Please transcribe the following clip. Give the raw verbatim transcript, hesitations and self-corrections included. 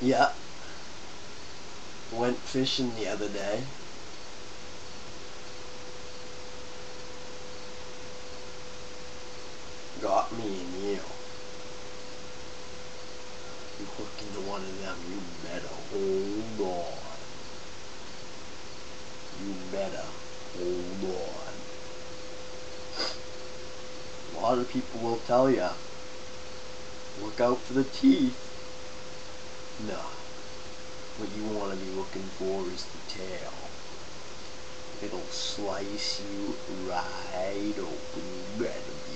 Yeah. Went fishing the other day. Got me an eel. You hook into one of them, you better hold on. You better hold on. A lot of people will tell ya, look out for the teeth. No. What you want to be looking for is the tail. It'll slice you right open. You better be